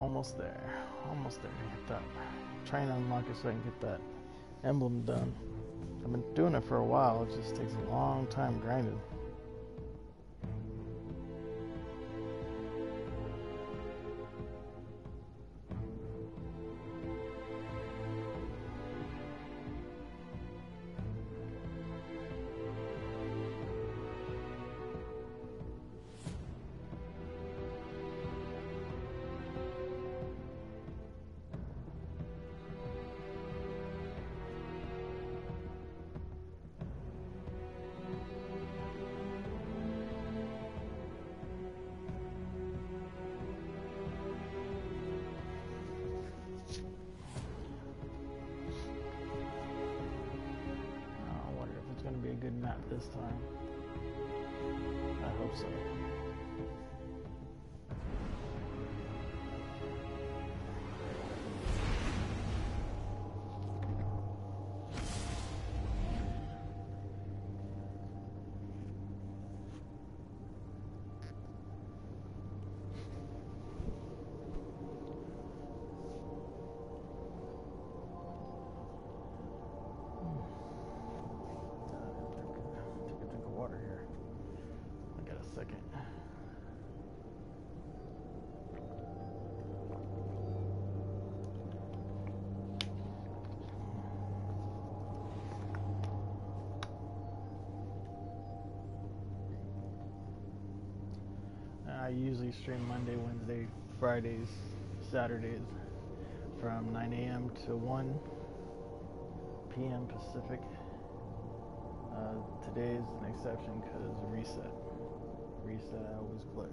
Almost there. Almost there. Get that. Trying to unlock it so I can get that emblem done. I've been doing it for a while. It just takes a long time grinding. Good map this time. I hope so. Second. I usually stream Monday, Wednesday, Fridays, Saturdays from 9 a.m. to 1 p.m. Pacific. Today is an exception because reset. I always play.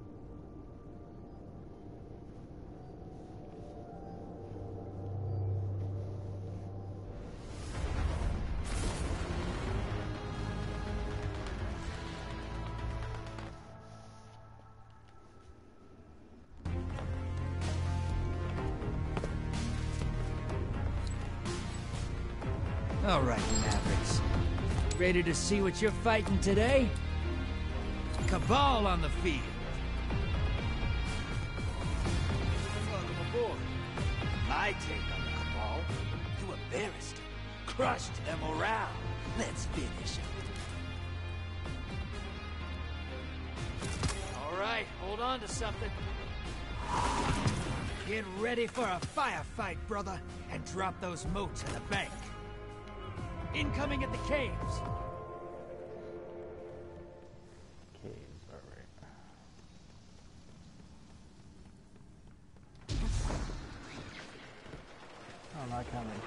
All right, Mavericks. Ready to see what you're fighting today? Cabal on the field. Welcome aboard. My take on the Cabal. You embarrassed them, crushed their morale. Let's finish it. All right, hold on to something. Get ready for a firefight, brother, and drop those motes in the bank. Incoming at the caves. I can't make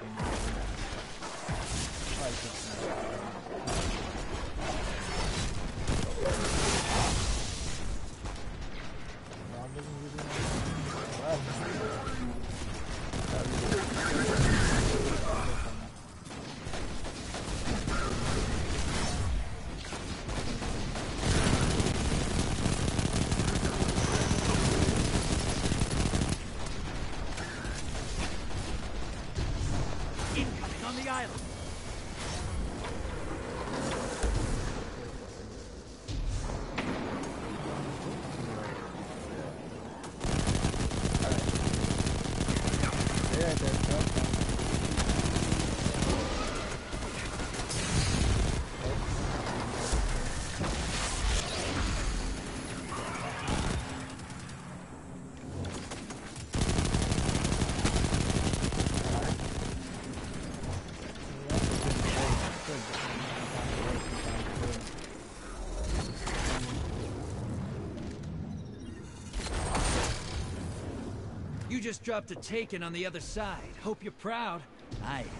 You just dropped a Taken on the other side. Hope you're proud. I am.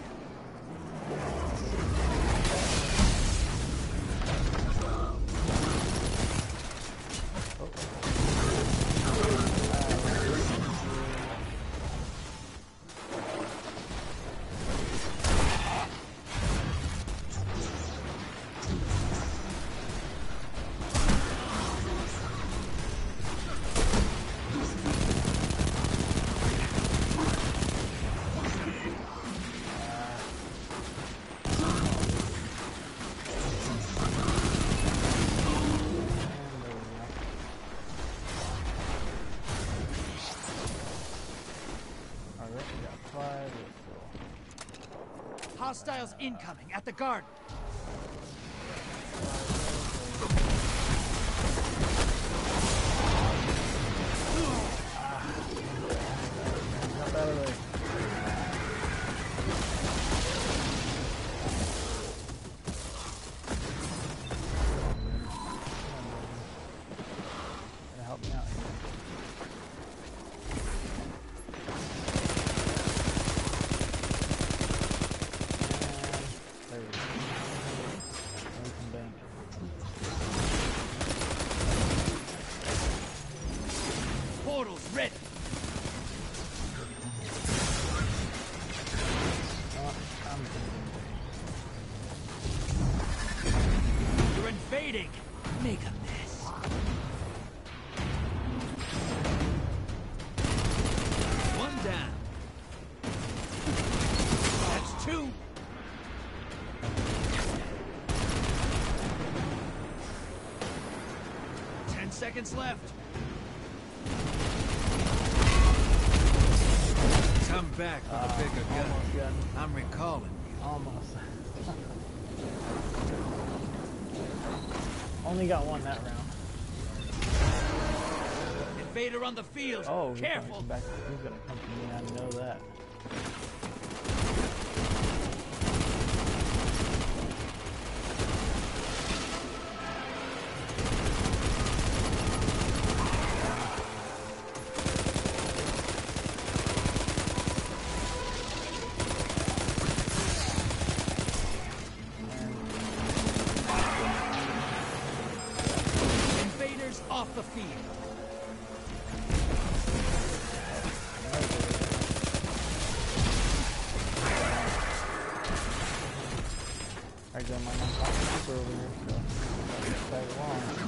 Hostiles incoming at the garden. Jump out of the way. Gotta help me out here. And there we go. Welcome back. Portals ready. You're invading. Make a mess. One down. That's two. Seconds left. Come back with a bigger gun. I'm recalling you. Almost. Only got one that round. Invader on the field. Oh, careful. He's gonna come to me. I know that. Off the field. I got my super over here, so I'll tag along.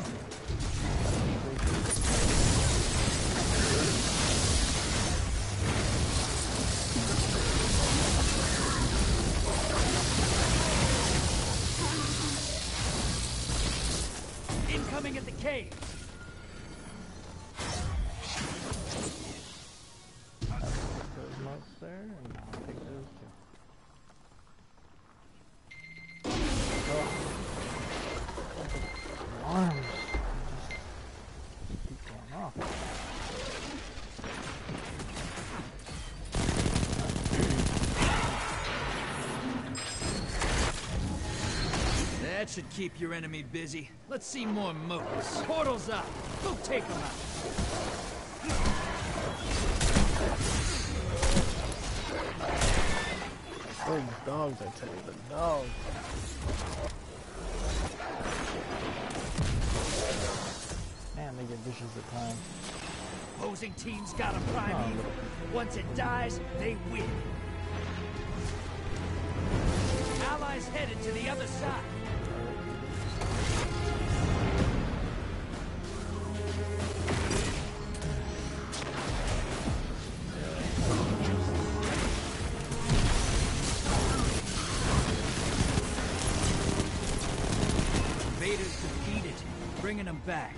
Incoming at the cave. There, and I'll take those two. Oh. Alarms. Just keep going off. That should keep your enemy busy. Let's see more moats. Portals up. Go take them out. Big dogs, I tell you, the dogs. Man, they get vicious at times. Opposing team's got a prime evil. Once it dies, they win. Allies headed to the other side. Defeated, bringing them back.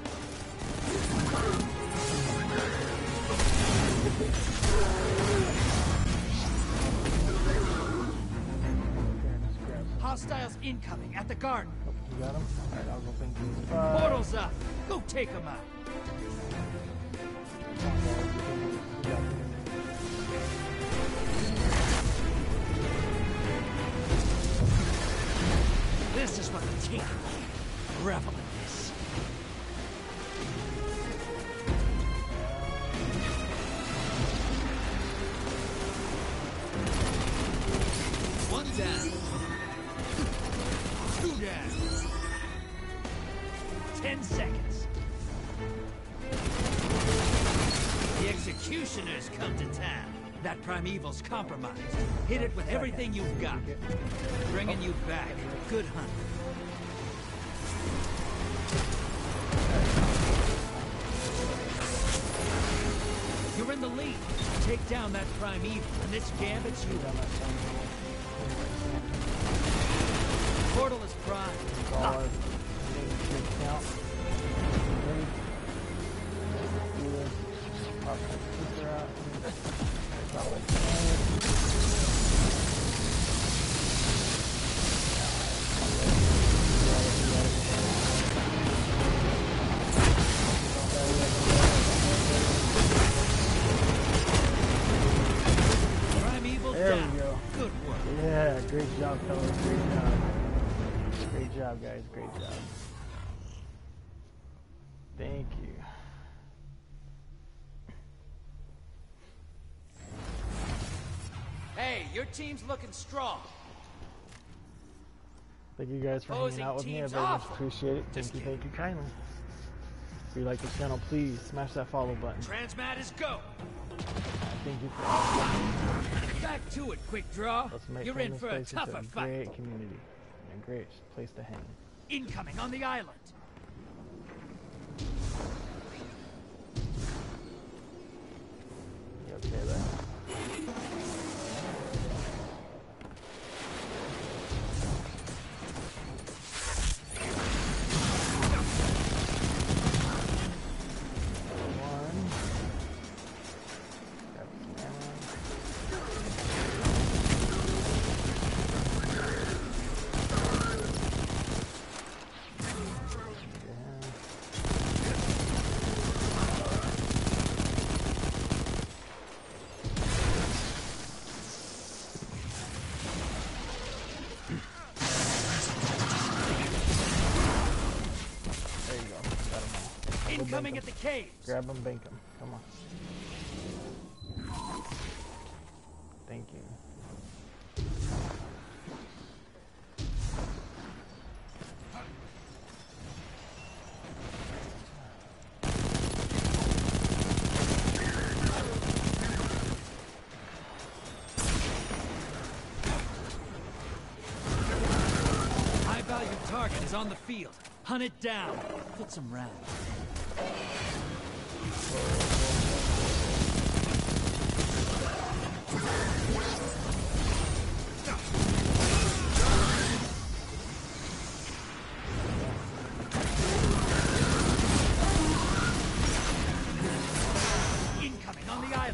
Hostiles incoming at the garden. Oh, you got him? Alright, I'll go think these. Portals up. Go take them out. This is what the team revel in this. One down. Two down. 10 seconds. The executioners come to town. That primeval's compromised. Hit it with everything you've got. Bringing you back. Good hunt. You're in the lead. Take down that primeval, and this gambit's you. Portal is primed. Yeah, great job, fellas. Great job. Great job, guys. Great job. Thank you. Hey, your team's looking strong. Thank you guys for hanging out with me. I very much appreciate it. Thank you kindly. If you like the channel, please smash that follow button. Transmat is go. Thank you for all. Back to it, Quick Draw. Let's make You're in for a tougher fight. Great community and a great place to hang. Incoming on the island. You okay there? Incoming at the caves. Grab them, bank them. Come on. Thank you. High value target is on the field. Hunt it down. Put some rounds. Incoming on the island.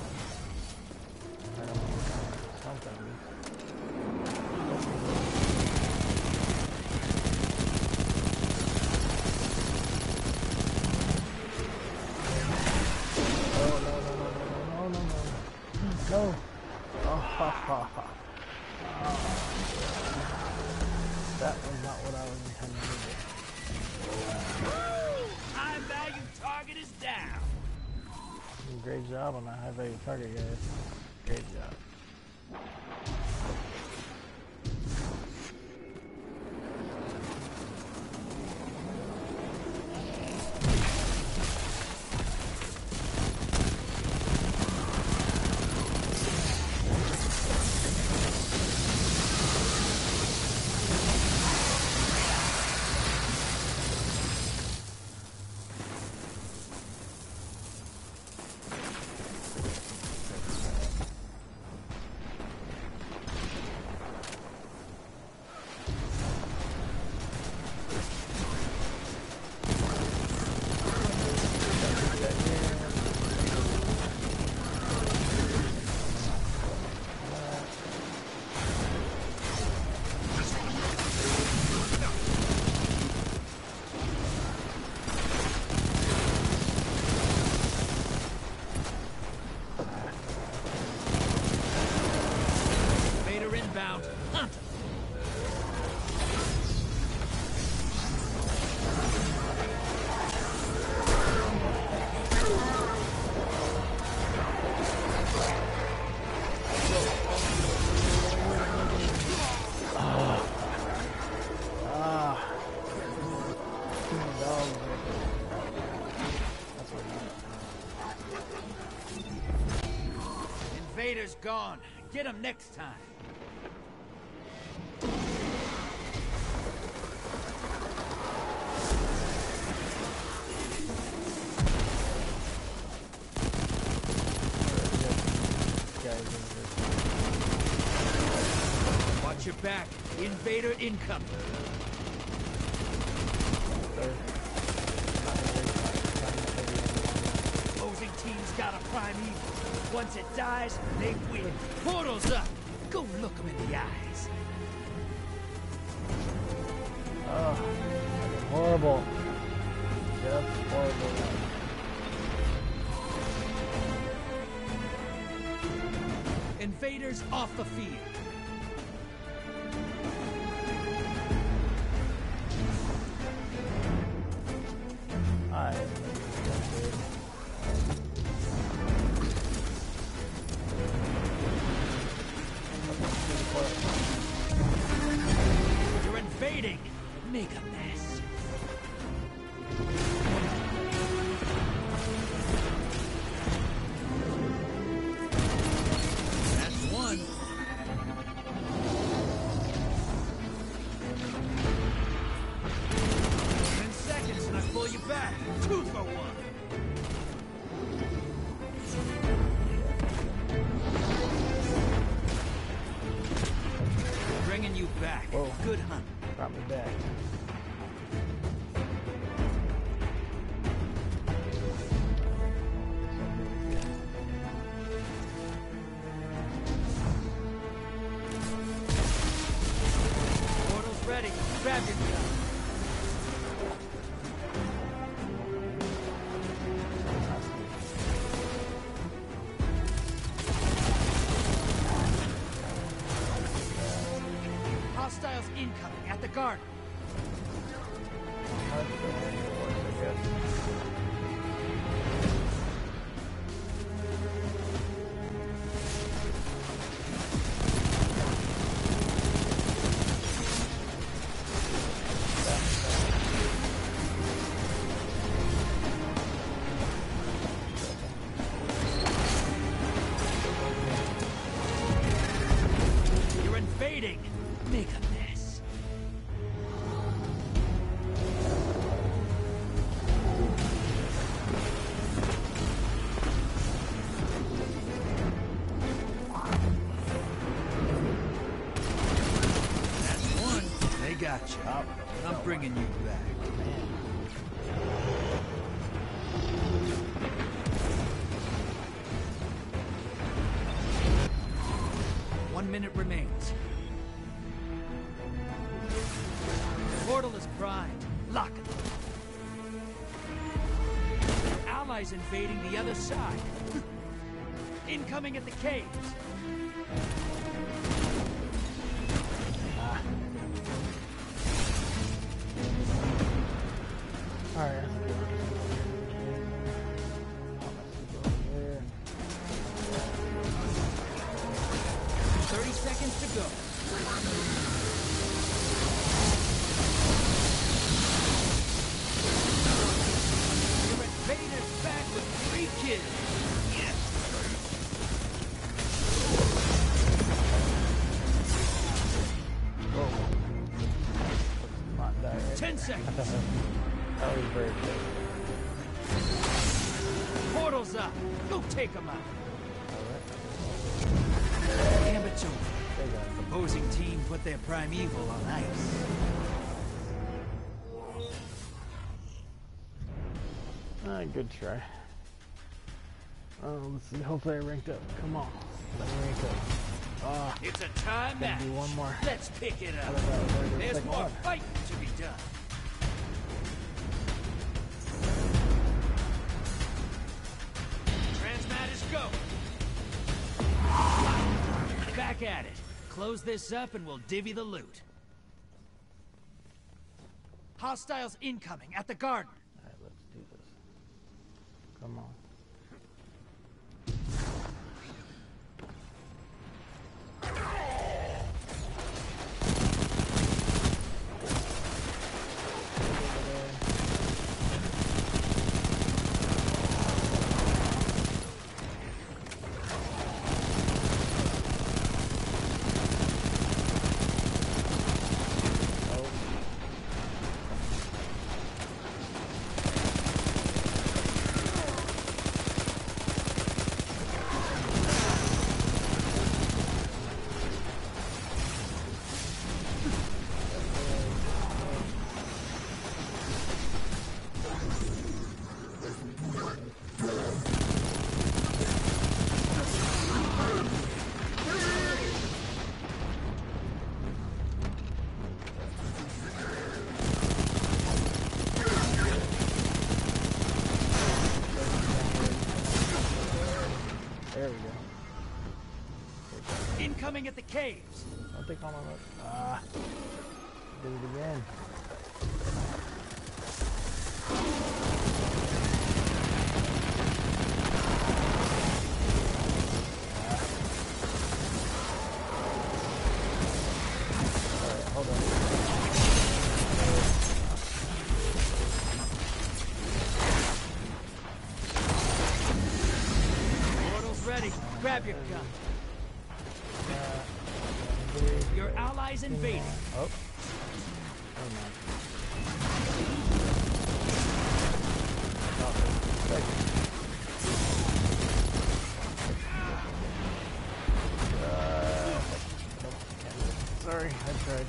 No. That was not what I was intending to do. High value target is down. Great job on that high value target, guys. Great job. Invader's gone. Get him next time. Watch your back. Invader incoming. Opposing team's got a prime evil. Once it dies, they win. Portal's up. Go look them in the eyes. Oh, horrible. Just horrible. Invaders off the field. make a mess. That's one. 10 seconds and I pull you back. 2 for 1. Bringing you back. Whoa. Good hunt. Brought me back. Portal's ready. Grab your gun. Hostiles incoming at the garden. You're invading. Make a mess. That's one. They got you. I'm bringing you back. 1 minute remains. Portal is primed. Lock it. Allies invading the other side. Incoming at the caves. Alright. 30 seconds to go. Your invaders back with 3 kills. Not die right 10 seconds. That was very good. Portal's up. Go take them out. Alright. Gambit's over. They got it. Opposing team put their primeval on ice. Good try. Let's see. Hopefully I ranked up. Come on. Let me rank up. It's a time Gotta match. do one more. Let's pick it up. There's Second more one. fighting to be done. Transmat is go. Back at it. Close this up and we'll divvy the loot. Hostiles incoming at the garden. Alright, let's do this. Come on. There we go. Incoming at the caves. Don't take all my luck. Did it again. Alright, hold on. ready, grab your gun. Your allies invading. Oh. Oh no. Sorry, I tried.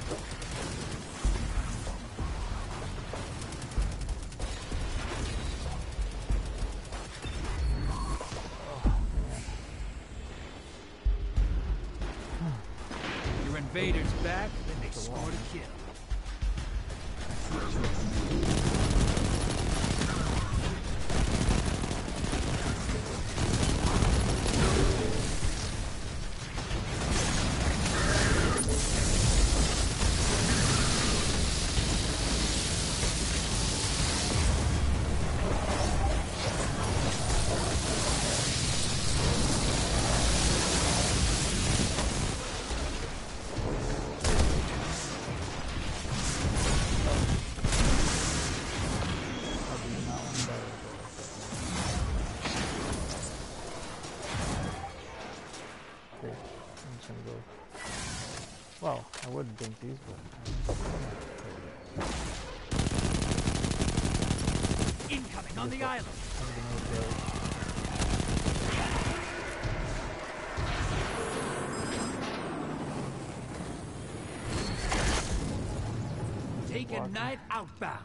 Your invaders back, then they scored a kill. Well, I wouldn't think these, but Incoming on the island. Taken Knight outbound.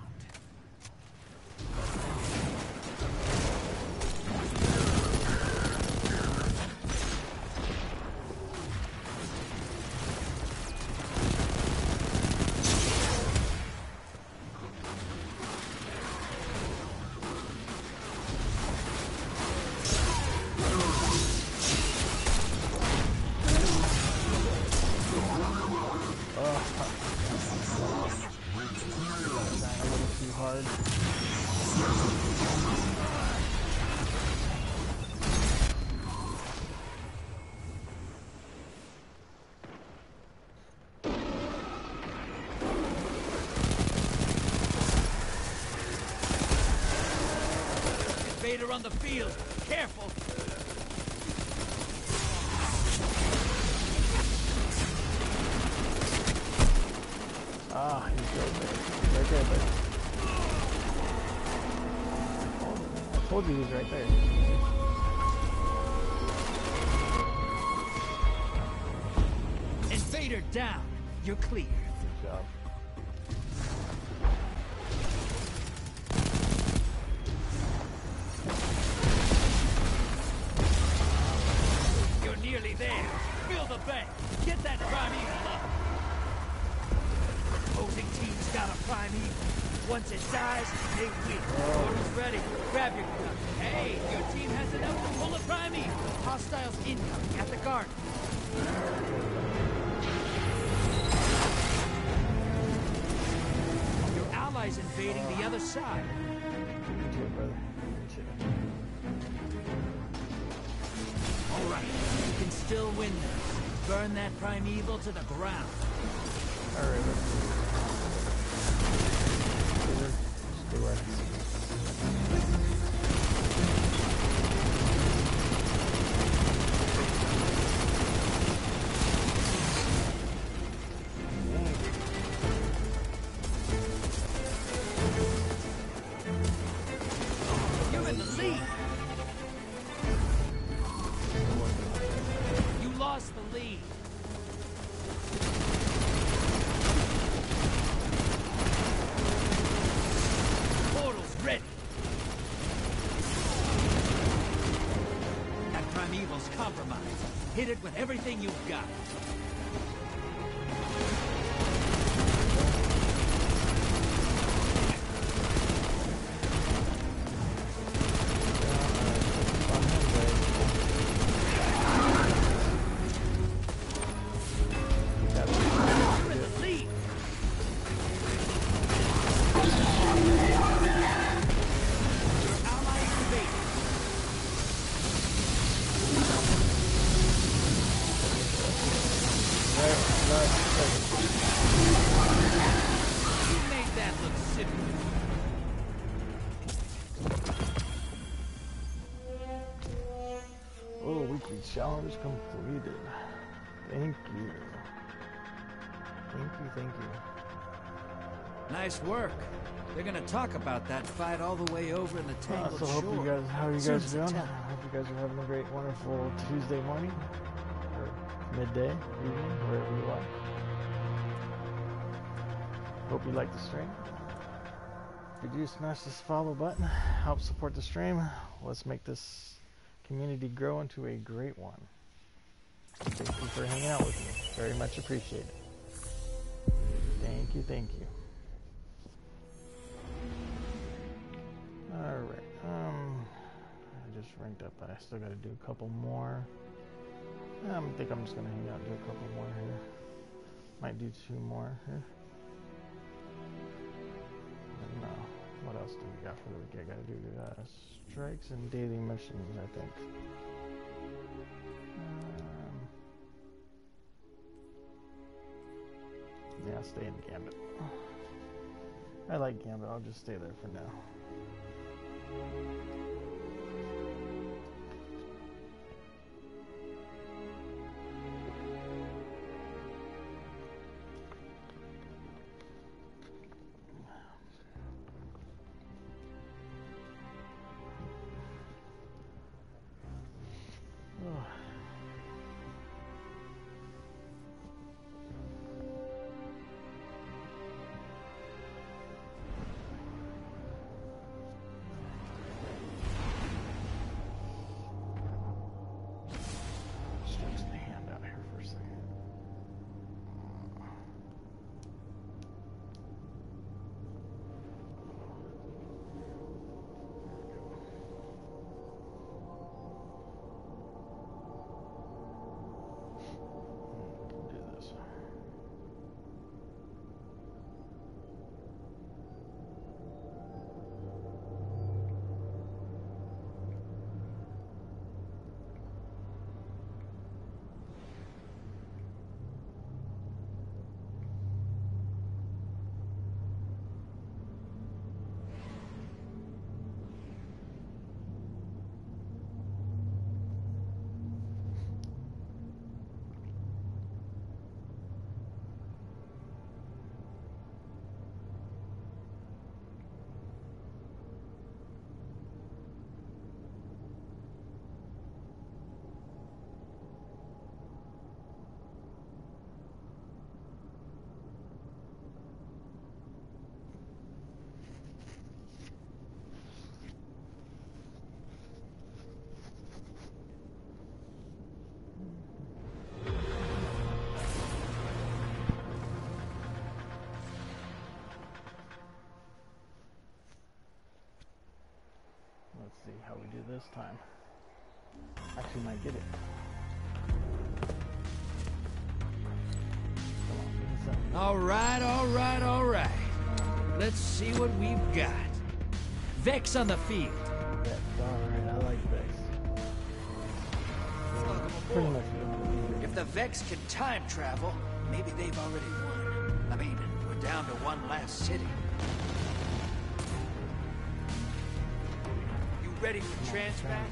Invader on the field. Careful. Ah, he's right there. He's right there, buddy. I told you he's right there. Invader down. You're clear. Good job. You're nearly there. Fill the bank. Get that primeval up. Opposing team's got a primeval. Once it dies, they win. Order's ready. Grab your gun. Hey, your team has enough to pull a primeval. Hostiles incoming at the garden. Your allies invading the other side. Me too, brother. Me too. All right, you can still win this. Burn that primeval to the ground. All right, let's do it. Stay where I can see. You're in the lead. You lost the lead. Portal's ready. That primeval's compromised. Hit it with everything you've got. You're in the lead. Your ally invaded. You made that look simple. Oh, weak reach. Challenge completed. Thank you. Thank you. Nice work. They're gonna talk about that fight all the way over in the Tangled So Shore. how are you Soon guys as doing? they I tell. hope you guys are having a great, wonderful Tuesday morning. Or midday, evening, wherever you are. Hope you like the stream. If you do, smash this follow button. Help support the stream. Let's make this community grow into a great one. Thank you for hanging out with me. Very much appreciated. Thank you. Alright, I just ranked up, but I still gotta do a couple more. I think I'm just gonna hang out and do a couple more here. Might do 2 more here. And what else do we got for the week? I gotta do strikes and daily missions, I think. Yeah, stay in Gambit. I like Gambit, I'll just stay there for now. Let's see how we do this time. Actually might get it. Come on, get this up. All right. Let's see what we've got. Vex on the field. Vex, alright, I like Vex. Pretty much good. If the Vex can time travel, maybe they've already won. I mean, we're down to one last city. You ready for transplant?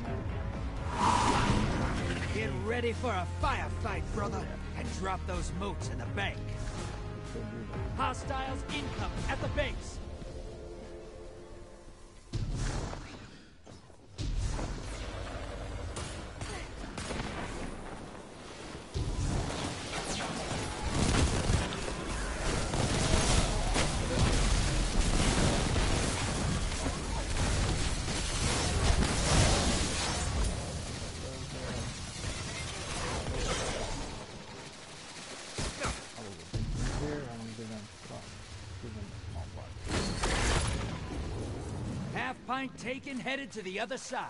Get ready for a firefight, brother, and drop those motes in the bank. Hostiles incoming at the base. Pint taken, headed to the other side.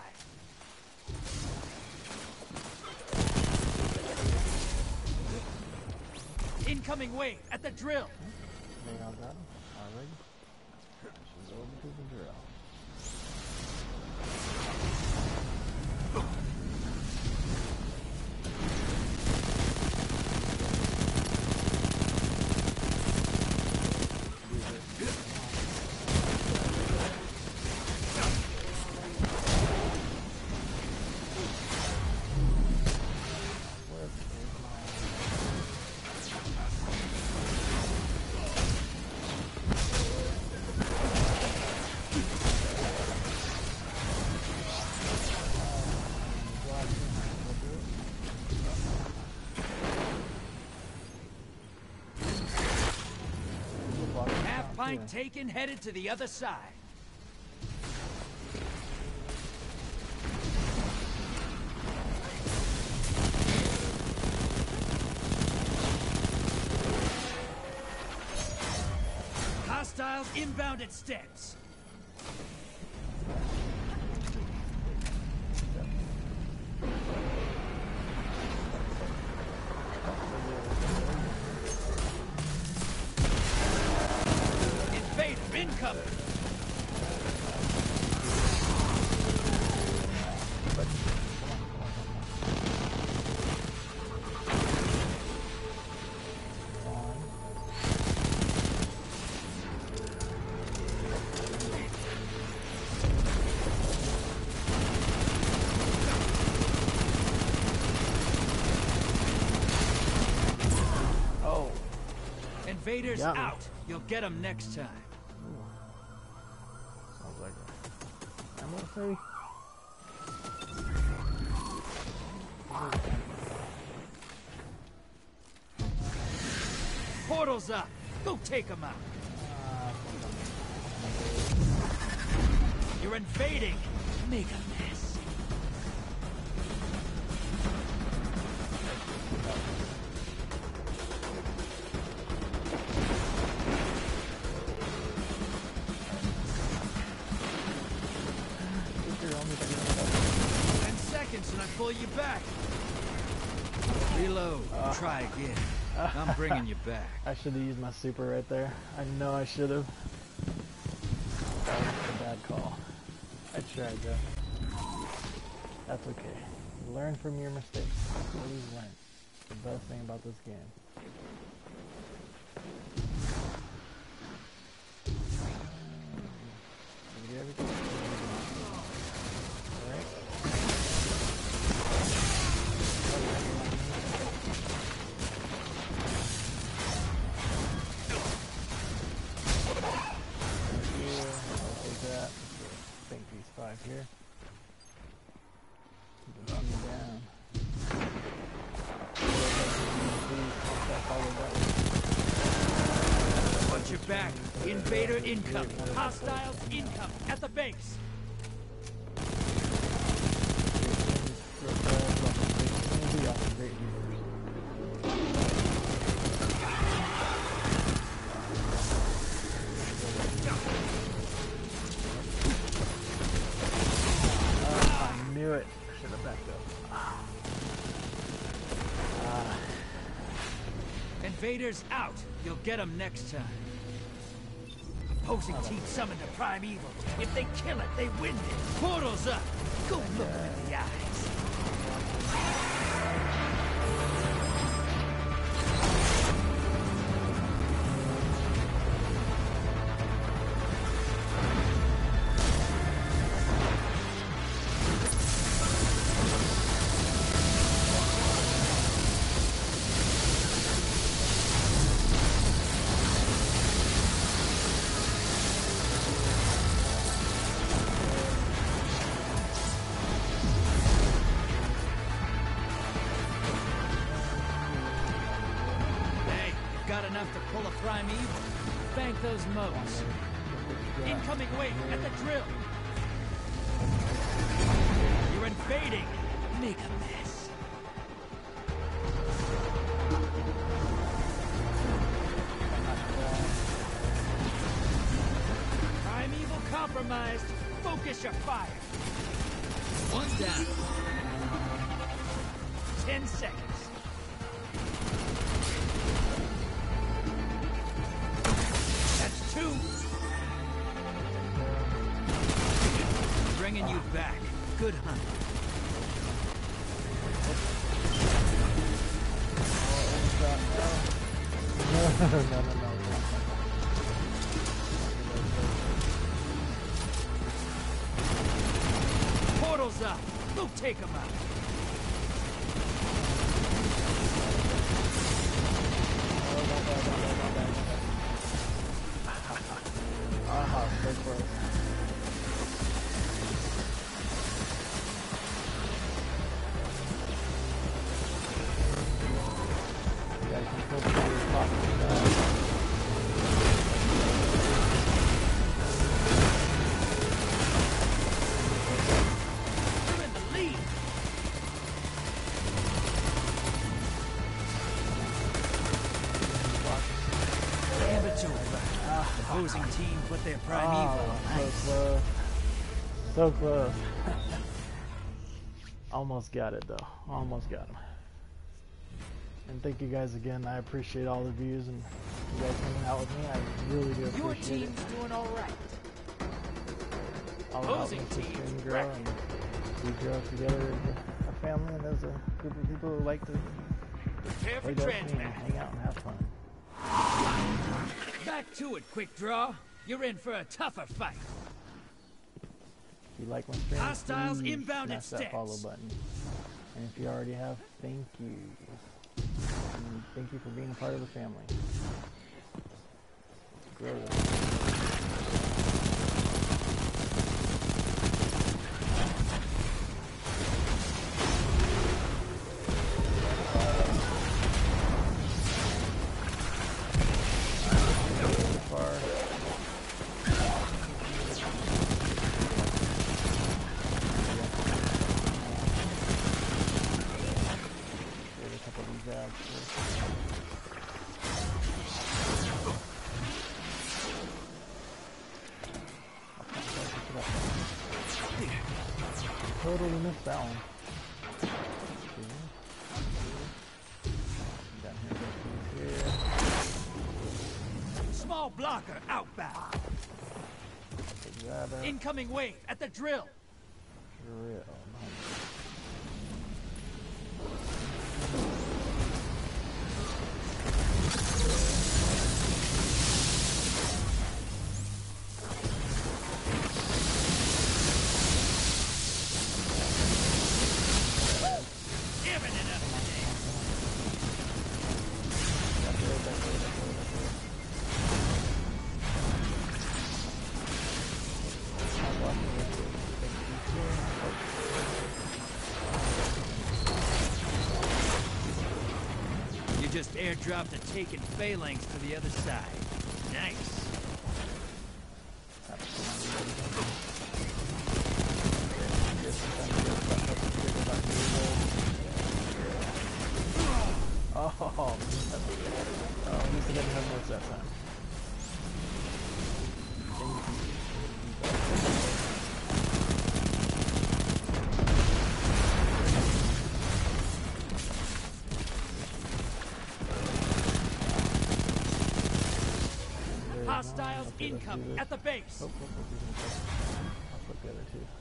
Incoming wave at the drill. They all got him already. She's over to the drill. Flank taken, headed to the other side. Hostiles inbound at steps. Invader incoming. Invaders out. You'll get them next time. Ooh. Sounds like ammo free. Portal's up. Go take them out. You're invading. Make a mess. And I pull you back. Reload. Try again. I'm bringing you back. I should have used my super right there. I know I should have. That was a bad call. I tried though. That's okay. Learn from your mistakes. Always learn. The best thing about this game. Did we get everything? Alright. Here. Keep it down. Watch your back. Invader incoming. Hostiles incoming at the base. It. Should have backed up. Invaders out. You'll get them next time. Opposing team summoned a primeval. If they kill it, they win it. Portal's up. Go look them in the eyes. Enough to pull a primeval. Bank those motes. Incoming wave at the drill. You're invading. Make a mess. Primeval compromised. Focus your fire. One down. 10 seconds. Bringing you back. Good hunt. No. Portal's up. Go take him out. So close. You guys can feel the top of the opposing team put their primeval. So Nice. close. So close. Almost got it though. Almost got him. And thank you guys again. I appreciate all the views and you guys hanging out with me. I really do Your appreciate it. team's doing all right. All help Opposing makes this team's stream grow wrecking. and we grow together as a family and as a group of people who like to Prepare for play Destiny and transmat. hang out and have fun. Back to it, Quick Draw. You're in for a tougher fight. If you like my stream, Hostiles please inbound smash at that follow steps. button. And if you already have, thank you. And thank you for being a part of the family. Let's grow this. Totally missed that one. Down here. Small blocker outbound. Take that out. Incoming wave at the drill. Drill. You just airdropped a taken phalanx to the other side. Nice. Oh, at least I didn't have much that time. Hostiles incoming at the base. I'll put the other two.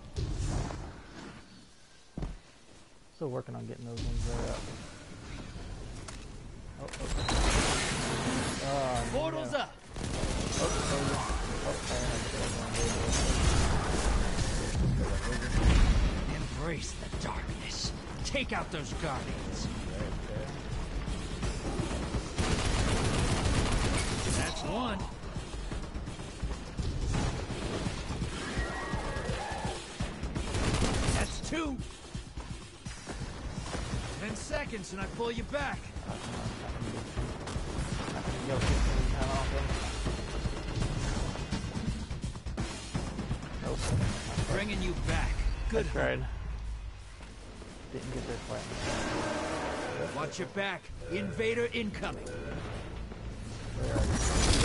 Still working on getting those ones there up. Portals up. Embrace the darkness. Take out those guardians. That's one. That's two. 10 seconds and I pull you back. Bringing you back. Good. I tried. Didn't get there quite. Watch your back. Invader incoming. Where are you?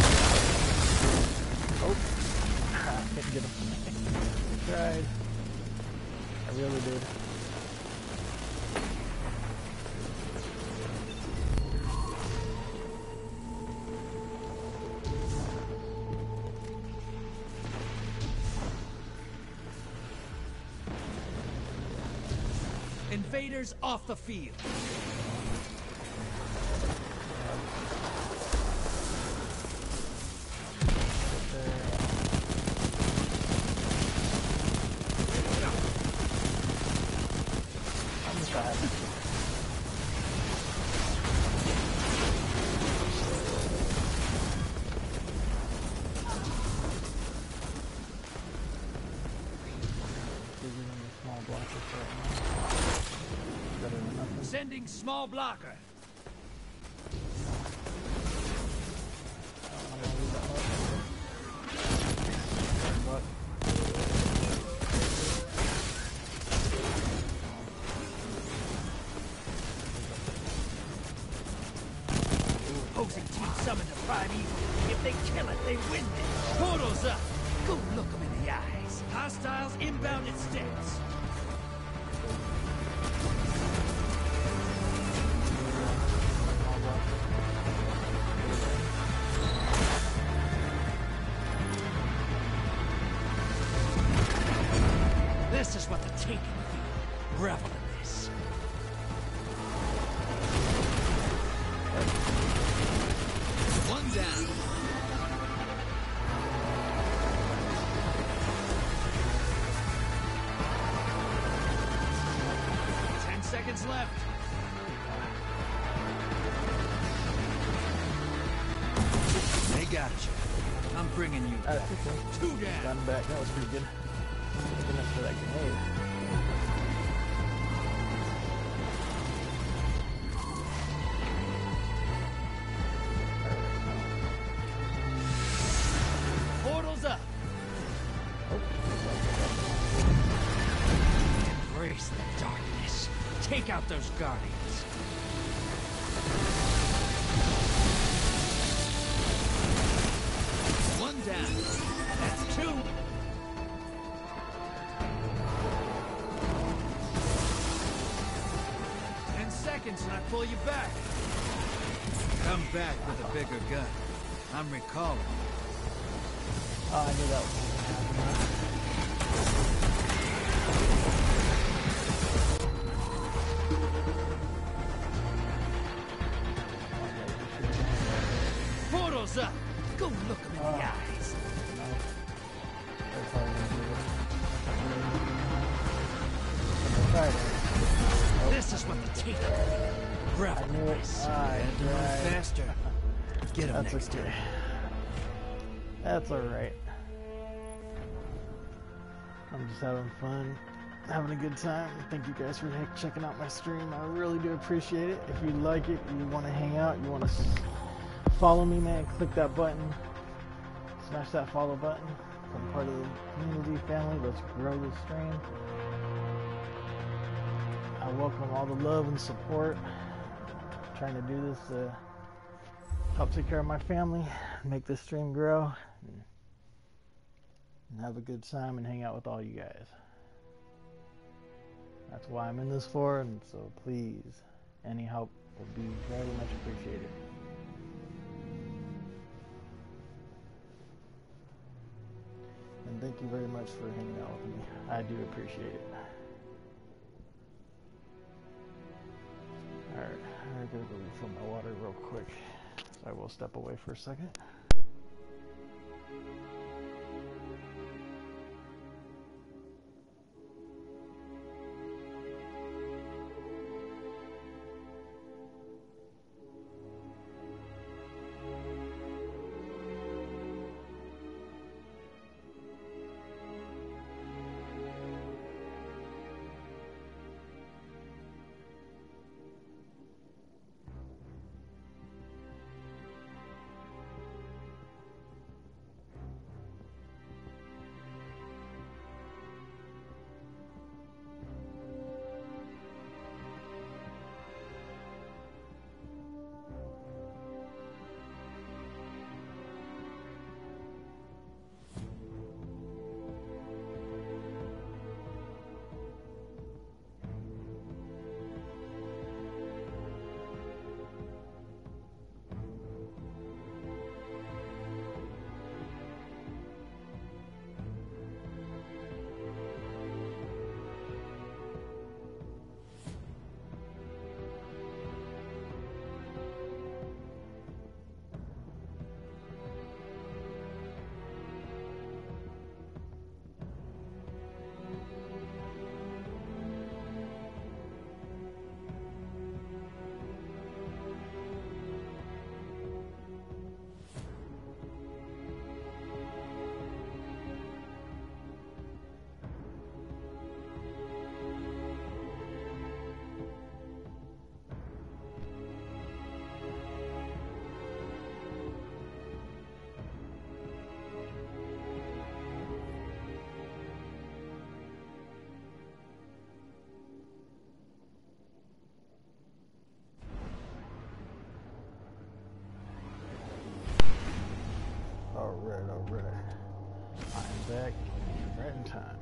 Oh, couldn't get him. I tried. I really did. Invaders off the field. Sending small blocker. opposing team summoned a primeval. If they kill it, they win it. Portal's up. Go look them in the eyes. Hostiles inbound at Styx. This is what the Taken feel. Revel in this. One down. 10 seconds left. They got you. I'm bringing you back. Two down. Got him back. That was pretty good. Good enough for that grenade. Portal's up. Embrace the darkness. Take out those guardians. One down. That's two. And I pull you back. Come back with a bigger gun. I'm recalling. Oh, I knew that was going to happen. Portal's up. Go look him in the eyes. No. That's how I'm going to do it. This is what the Taken feel. Revel in this. And to run faster. Get him next time. That's alright. I'm just having fun, having a good time. Thank you guys for checking out my stream. I really do appreciate it. If you like it, you want to hang out, you want to follow me, man, click that button. Smash that follow button. Become part of the community family. Let's grow this stream. I welcome all the love and support. I'm trying to do this to help take care of my family, make this stream grow, and have a good time and hang out with all you guys. That's why I'm in this for, and so please, any help would be very much appreciated. And thank you very much for hanging out with me. I do appreciate it. Alright, I gotta go refill my water real quick. So I will step away for a second. Alright. I'm back right in time.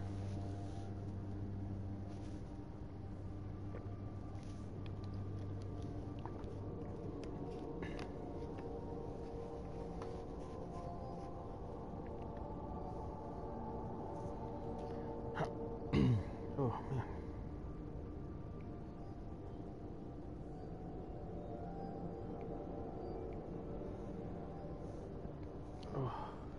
Oh man. Oh.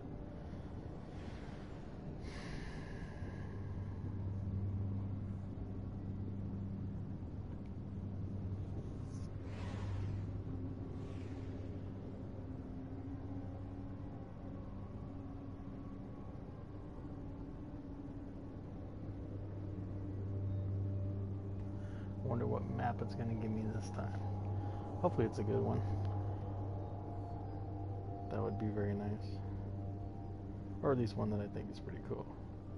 Wonder what map it's going to give me this time. Hopefully it's a good one. That would be very nice. Or at least one that I think is pretty cool.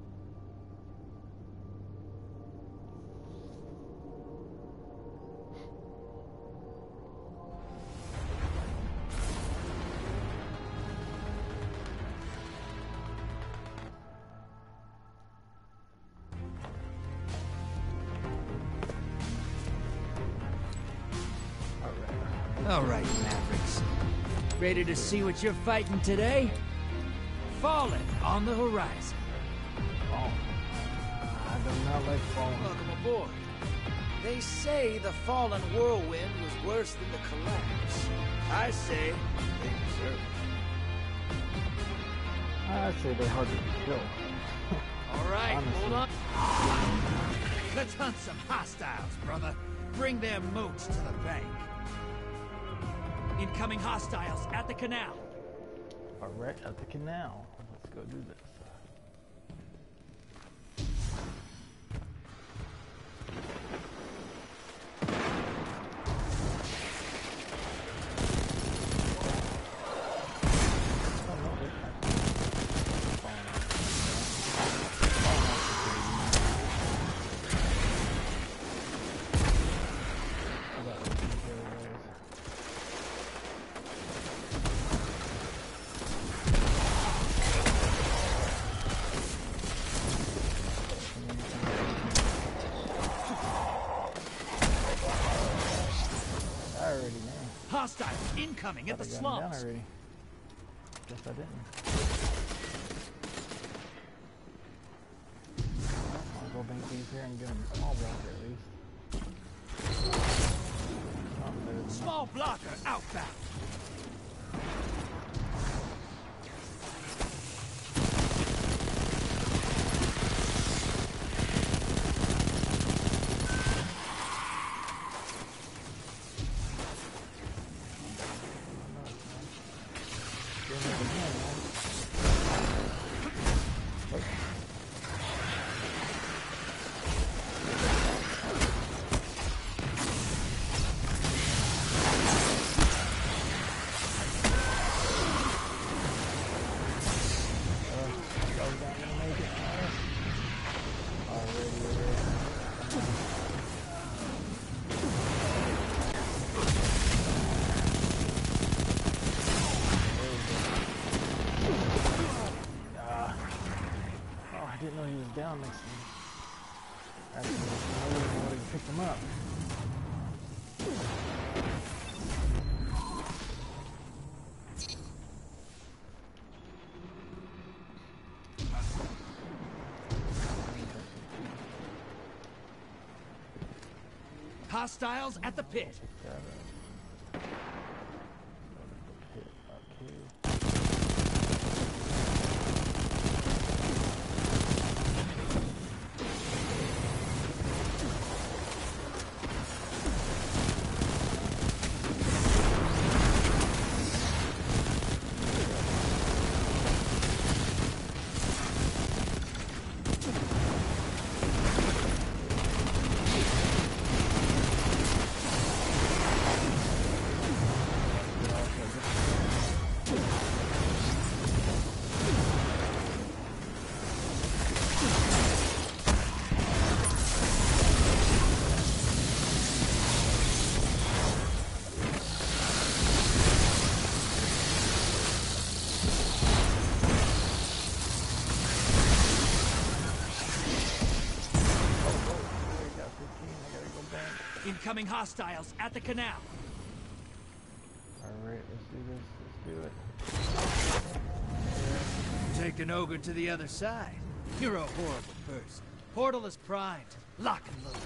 All right, Mavericks. Ready to see what you're fighting today? Fallen on the horizon. Oh, I do not like falling. Welcome aboard. They say the fallen whirlwind was worse than the collapse. I say they deserve it. I say they're hard to kill. All right, Honestly. hold on. Let's hunt some hostiles, brother. Bring their moats to the bank. Incoming hostiles at the canal. Alright, at the canal. Let's go do this. Hostiles incoming at the slums. Down already. Guess I didn't. Well, I'll go bank these here and get them a small blocker at least. Small blocker outbound. Down next to me. Actually, I would have picked him up. Hostiles at the pit. Incoming hostiles at the canal. Alright, let's do this. Let's do it. Take an ogre to the other side. You're a horrible person. Portal is primed. Lock and load.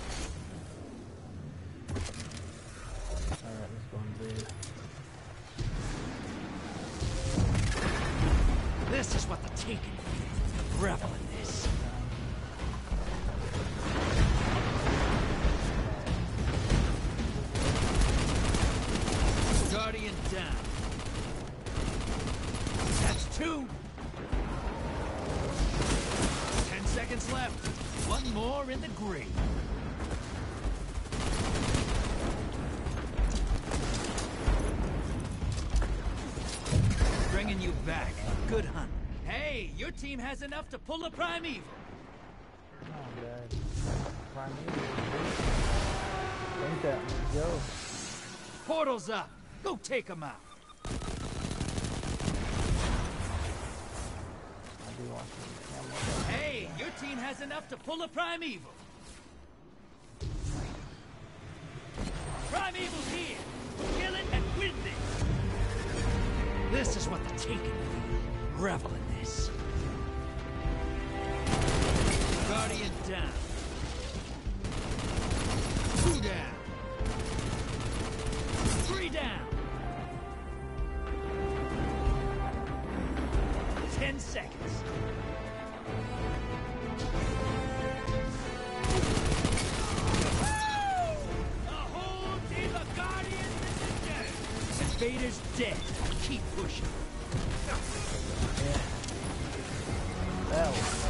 Alright, let's go and breathe. This is what the Taken feel. Revel in this. Guardian down. That's 2. 10 seconds left. One more in the grave. Bringing you back. Good hunt. Hey, your team has enough to pull a primeval. Oh, God. Primeval. Think that. Let's go. Portal's up. Go take them out. I'll be watching the camera. Hey, your team has enough to pull a primeval. Primeval's here. Kill it and win this. This is what the Taken feel. Revel in this. Guardian down. 2 down. 3 down. 10 seconds. A whole team of Guardians is dead. Invader's dead. Keep pushing. Yeah. That was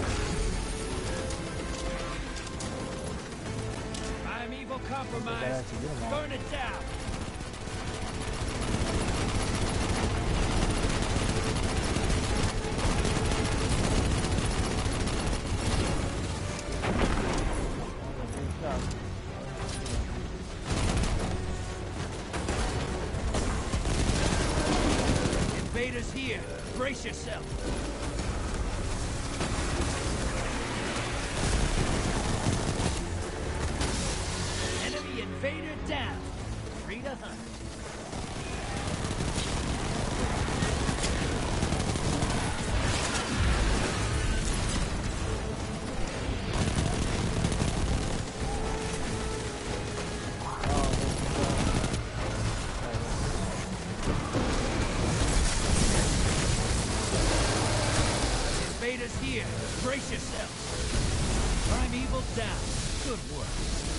Primeval compromised. actually get 'em all. Burn it down. Invaders here. Brace yourself. Enemy invader down. Free to hunt. Invaders here. Brace yourself. Primeval down. Good work.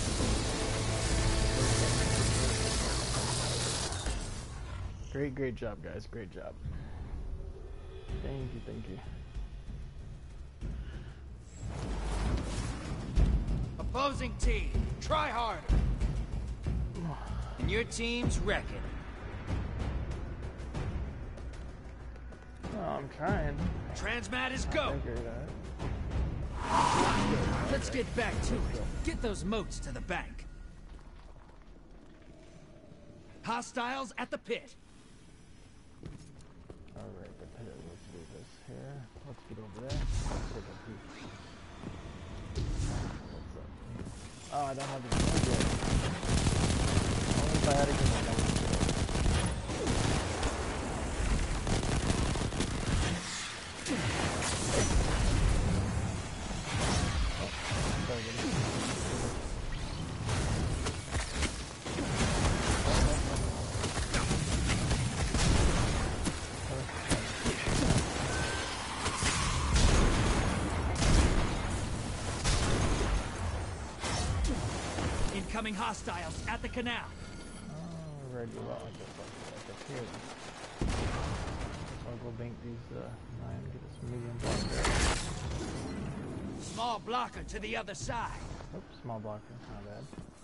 Great job, guys. Great job. Thank you. Opposing team, try harder. And your team's wrecking. Oh, I'm trying. Transmat is go. Figured it out. Let's get back to it. Get those moats to the bank. Hostiles at the pit. Alright, the pit. Let's do this here. Let's get over there. Let's take a peek. What's up? Oh, I don't have the gun yet. Only if I had a gun, I would do it. Sorry, buddy. Incoming hostiles at the canal. Oh, right, do that like this, like up here. So I'll go bank these, 9, get this medium block there. Small blocker to the other side. Oops, small blocker, not bad.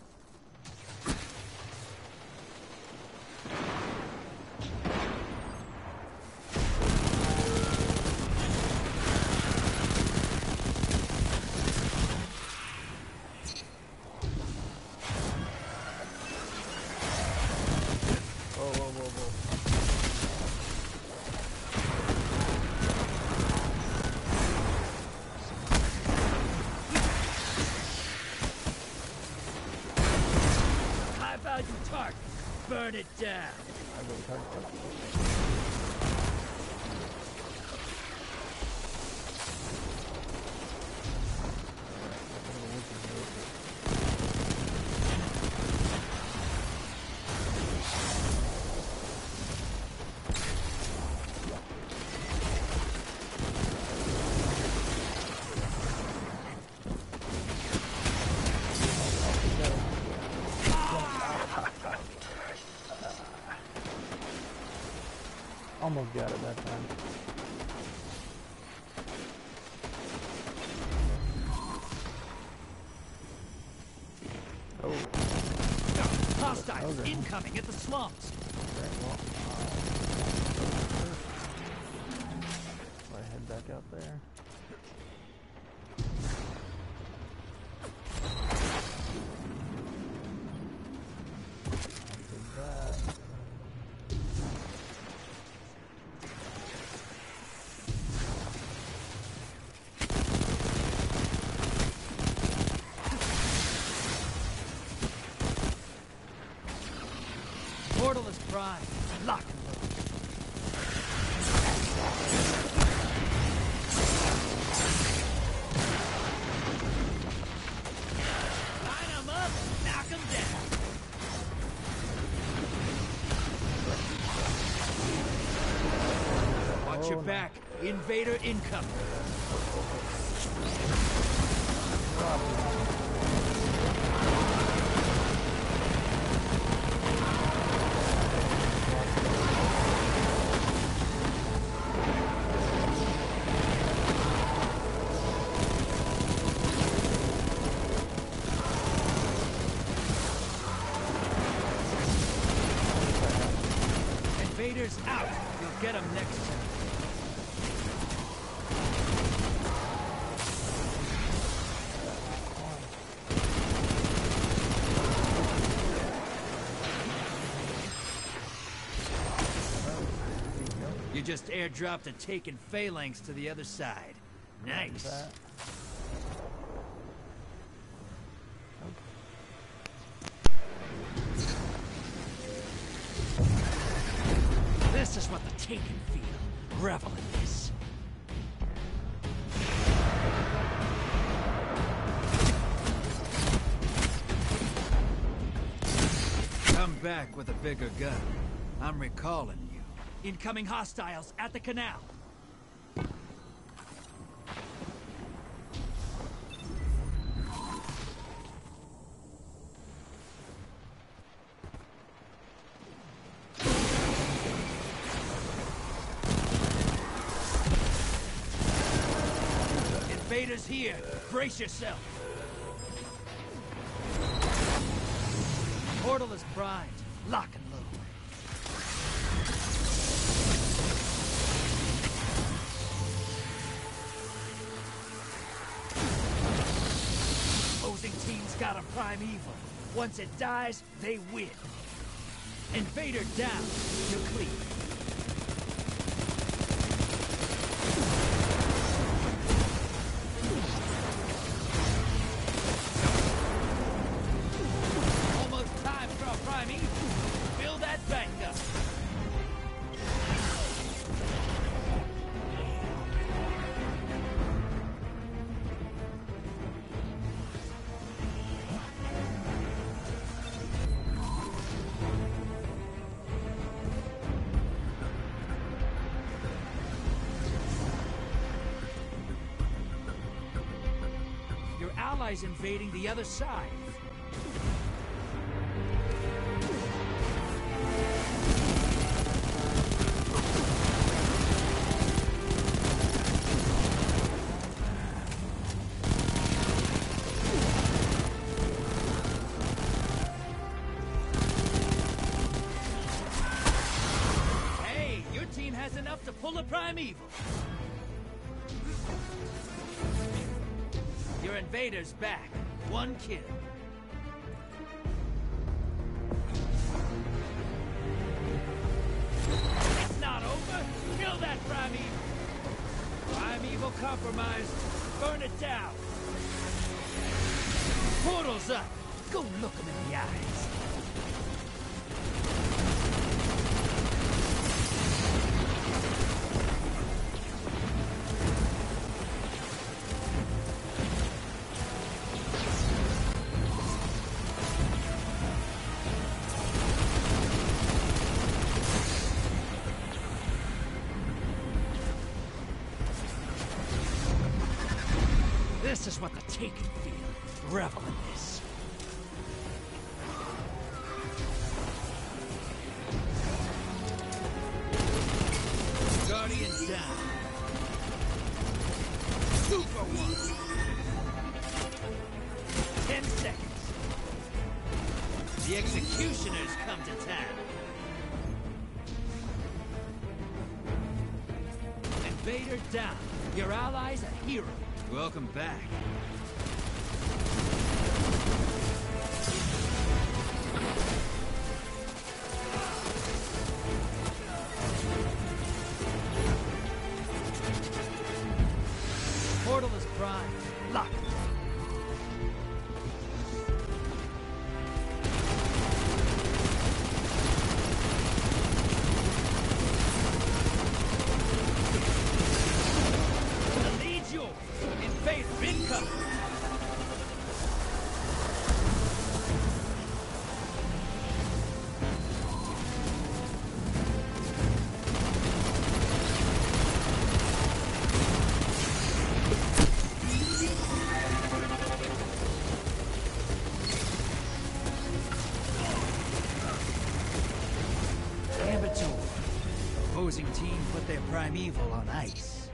Whoa. Hydrogen target. Burn it down. Hydrogen target. Almost got it that time. Oh. Hostiles incoming at the slums. Okay, well, so I head back out there. Portal is primed. Lock and load. Line them up, knock them down. Watch your back. Invader incoming. Invaders out. You'll get them next time. You just airdropped a taken phalanx to the other side. Nice. This is what the taken feel. Revel in this. Come back with a bigger gun. I'm recalling you. Incoming hostiles at the canal. Invaders here. Brace yourself. Portal is primed. Lock and load. Opposing team's got a primeval. Once it dies, they win. Invader down. You're clear. Allies invading the other side. Hey, your team has enough to pull a primeval. Your invader's back. One kill. It's not over. Kill that primeval. Primeval compromised. Burn it down. Portal's up. Go look him in the eyes. This is what the Taken feel. Revel in this. Guardian down. 2 for 1. 10 seconds. The executioners come to town. Invader down. Your ally's a hero. Welcome back. Portal is primed. Locked. The lead's yours. Invader incoming. Ambator. Opposing team put their primeval on ice.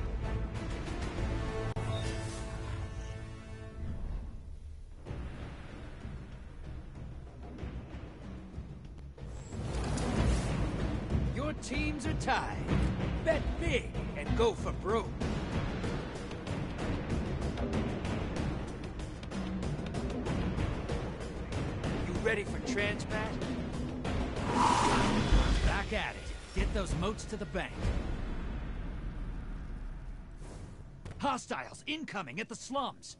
Your teams are tied. Bet big and go for broke. You ready for transmat? Back at it. Get those moats to the bank. Hostiles incoming at the slums.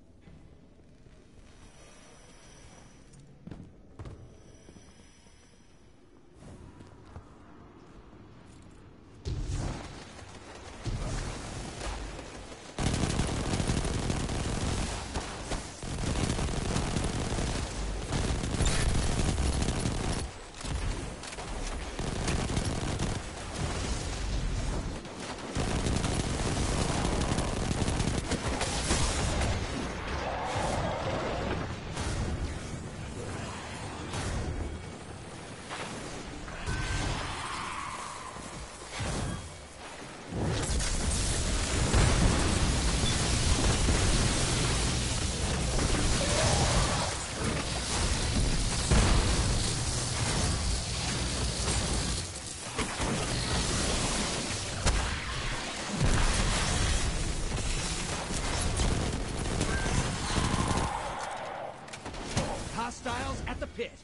Hostiles at the pit.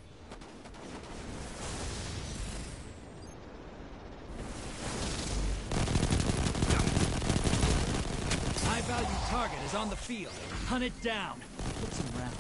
High-value target is on the field. Hunt it down. Put some rounds.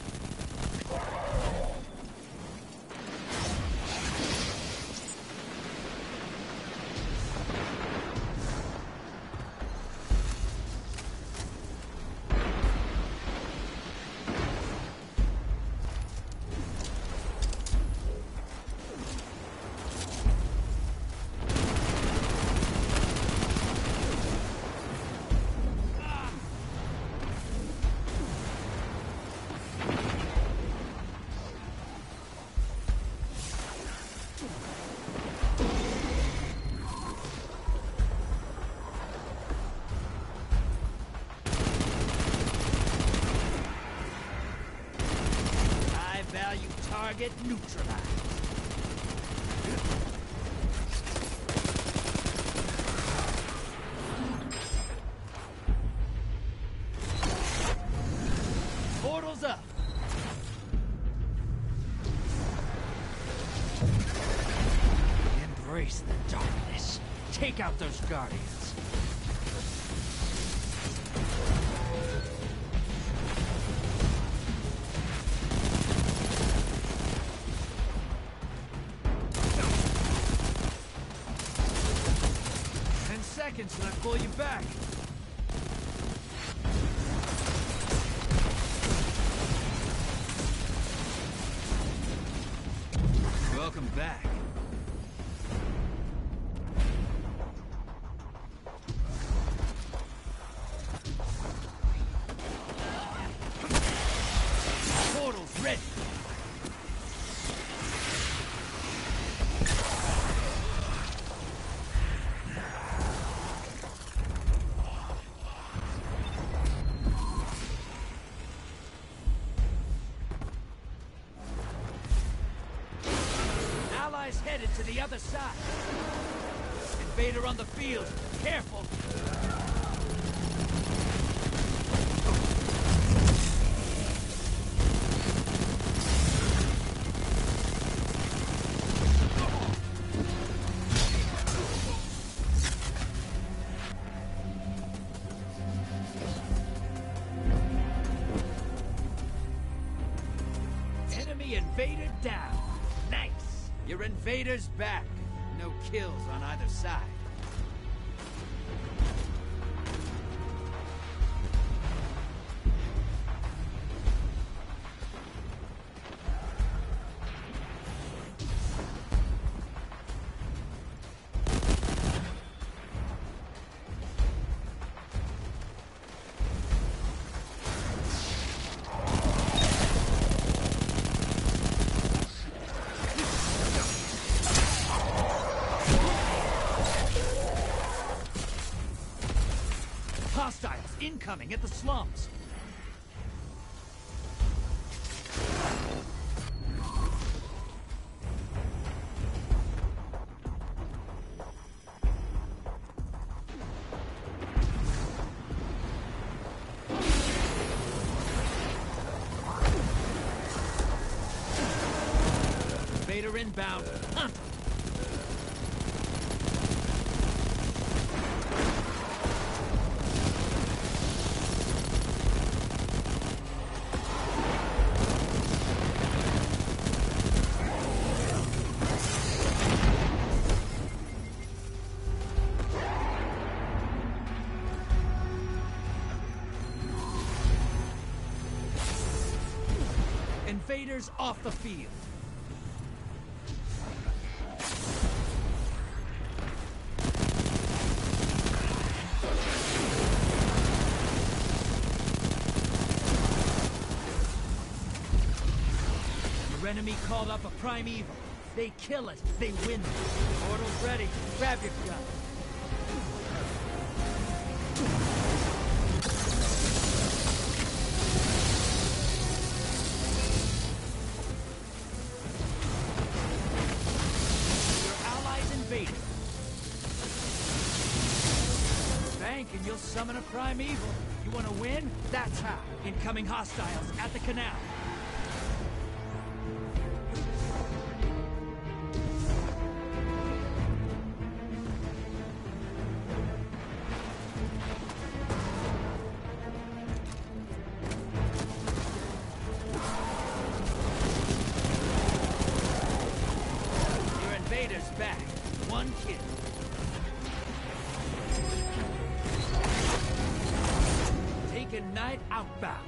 High-value target neutralized. Portal's up. Embrace the darkness. Take out those guardians. Seconds and I pull you back. Welcome back. Allies headed to the other side. Invader on the field. Careful. Invader down. Nice. Your invader's back. No kills on either side. Hostiles incoming at the slums. Invader inbound. Hunt! Invaders off the field. Your enemy called up a primeval. They kill it, they win. Portal's ready. Grab your gun. And you'll summon a primeval. You want to win? That's how. Incoming hostiles at the canal. Your invader's back. One kill. Knight outbound.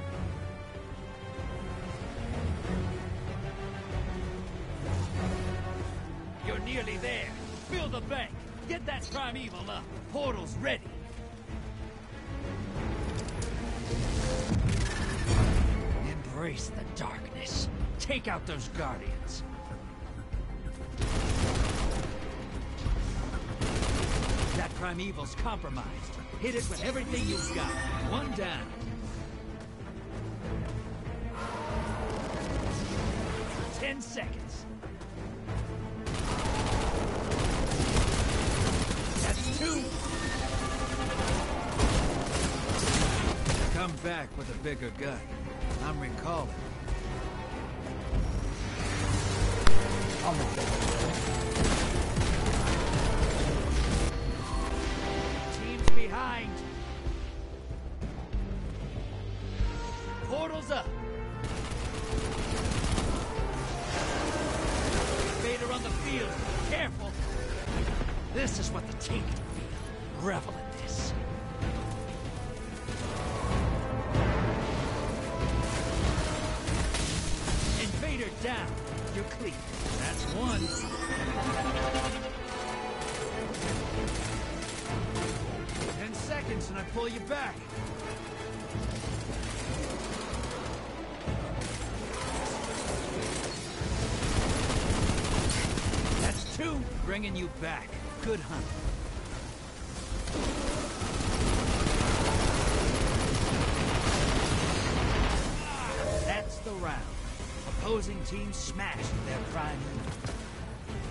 You're nearly there. Fill the bank. Get that primeval up. Portal's ready. Embrace the darkness. Take out those guardians. That primeval's compromised. Hit it with everything you've got. One down. Ten seconds. That's two. Come back with a bigger gun. I'm recalling. Team's behind. Portal's up. Invader on the field. Careful. This is what the team can feel. Revel in this. Invader down. You're clear. That's one. 10 seconds and I pull you back. That's two. Bringing you back. Good hunt. That's the round. Opposing team smashed their prime.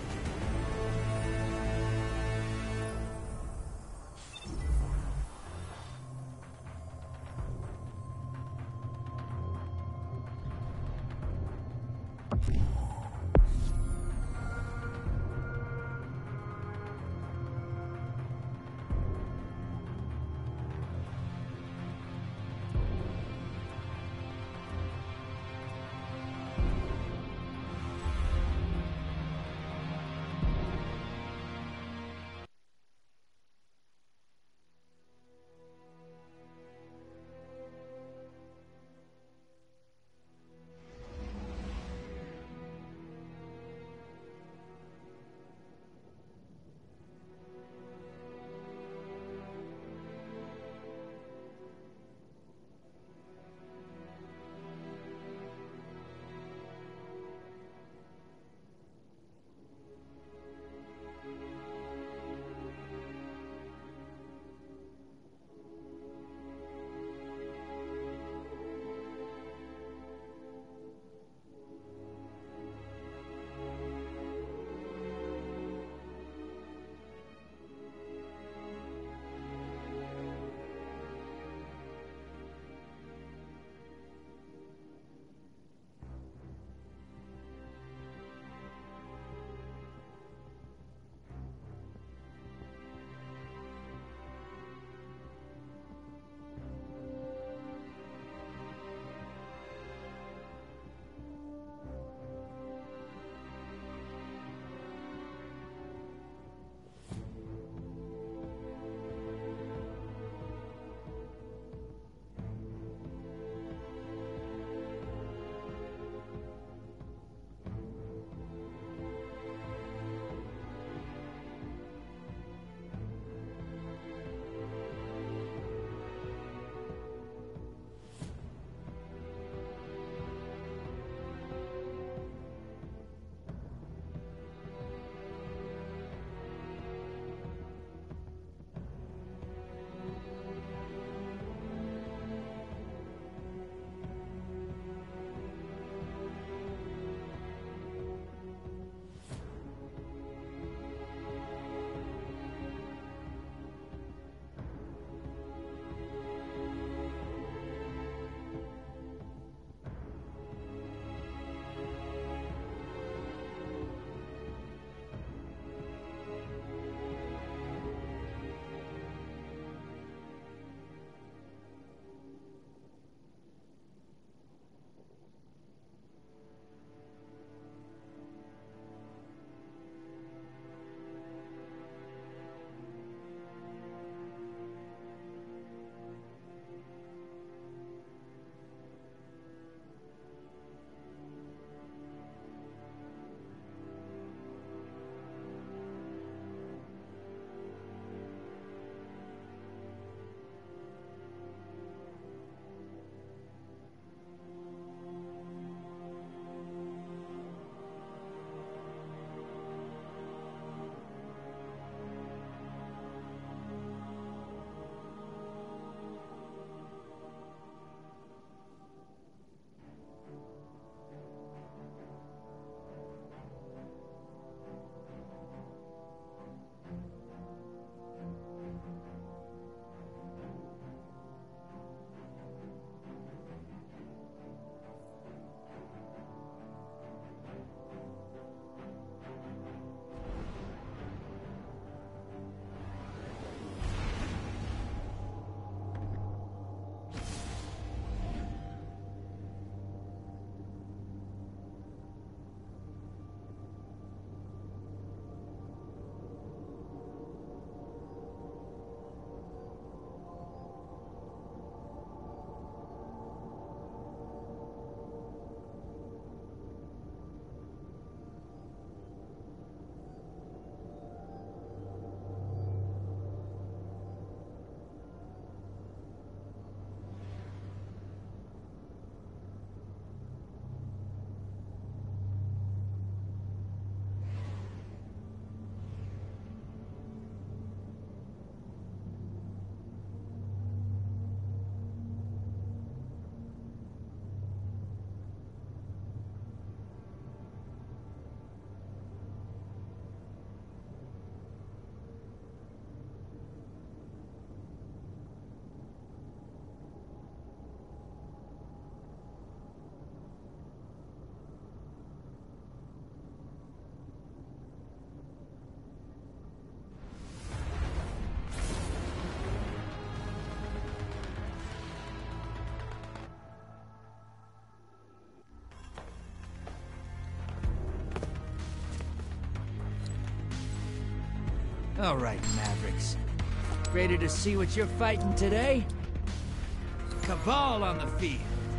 All right, Mavericks. Ready to see what you're fighting today? Cabal on the field.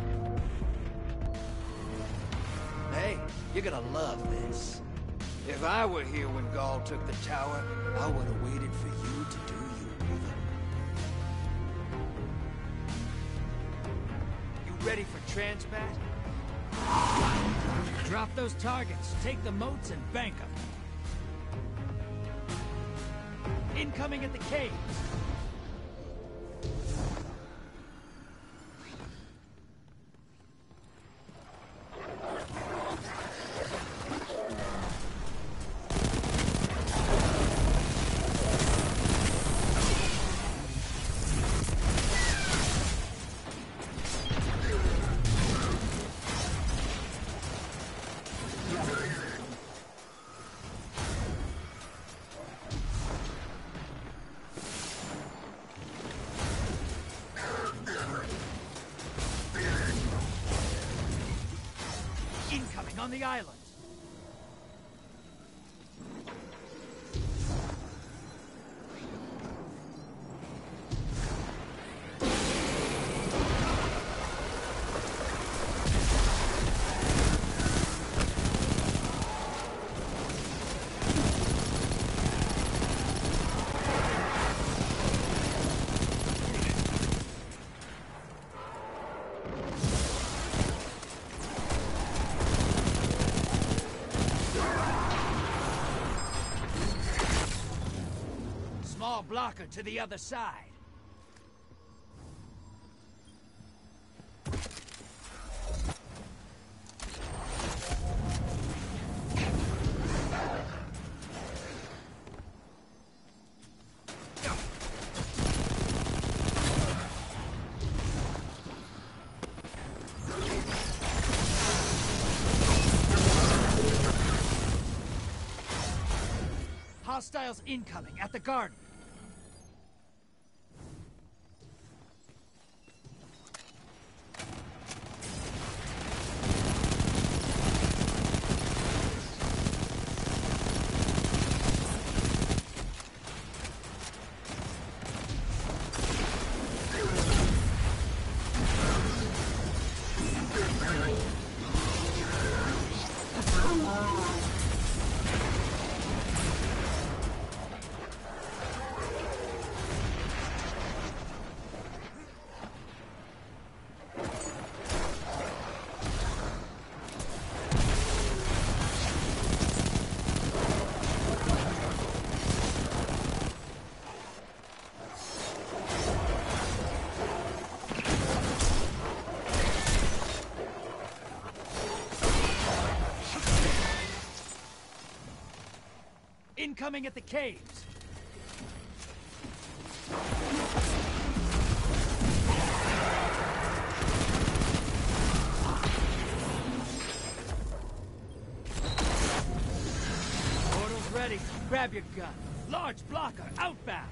Hey, you're gonna love this. If I were here when Gaul took the tower, I would have waited for you to do you, brother. You ready for transmat? Drop those targets, take the moats, and bank them. Incoming at the caves. Incoming on the island. Blocker to the other side. Hostiles incoming at the garden. Incoming at the caves. Portal's ready. Grab your gun. Large blocker outbound.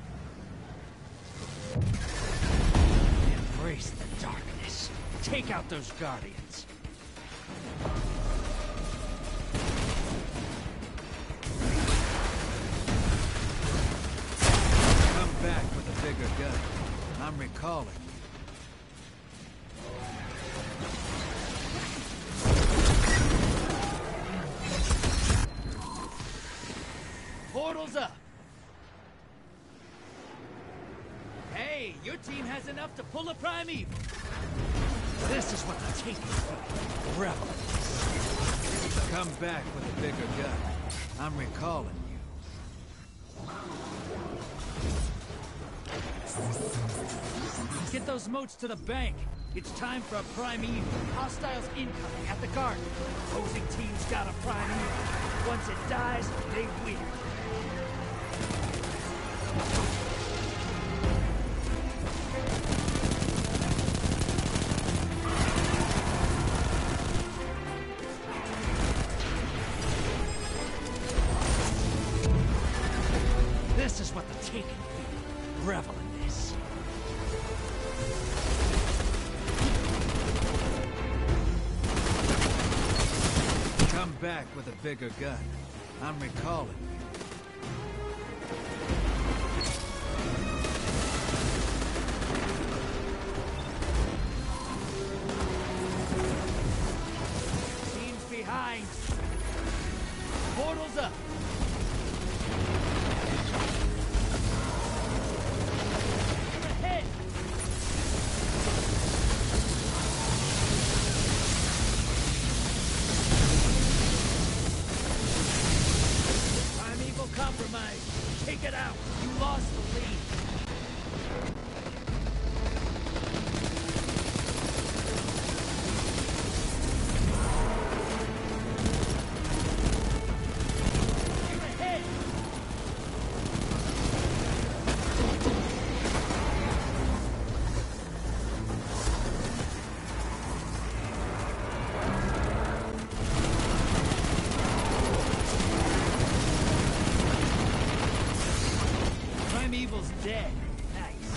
Embrace the darkness. Take out those guardians. Back with a bigger gun. I'm recalling you. Portal's up. Hey, your team has enough to pull a primeval. This is what the Taken feel. Rebel. Come back with a bigger gun. I'm recalling you. Get those moats to the bank. It's time for a primeval. Hostiles incoming at the garden. Opposing team's got a primeval. Once it dies, they win. This is what the Taken feel. Revel in this. Come back with a bigger gun. I'm recalling you. compromised. Take it out. You lost the lead. You're ahead. Primeval's dead. Nice.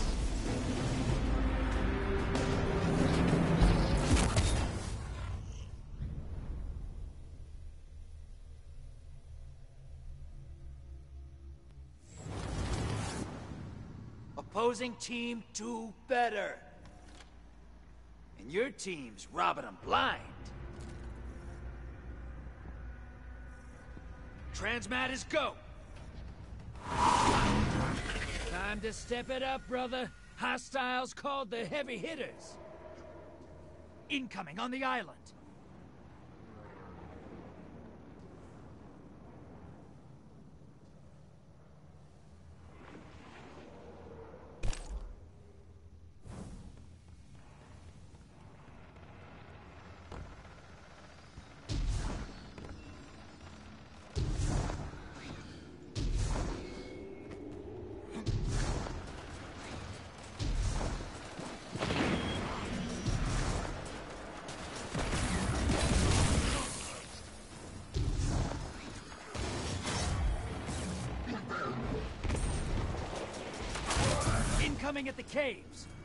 Opposing team, do better. And your team's robbing them blind. Transmat is go. Time to step it up, brother. Hostiles called the heavy hitters. Incoming on the island. Incoming at the caves.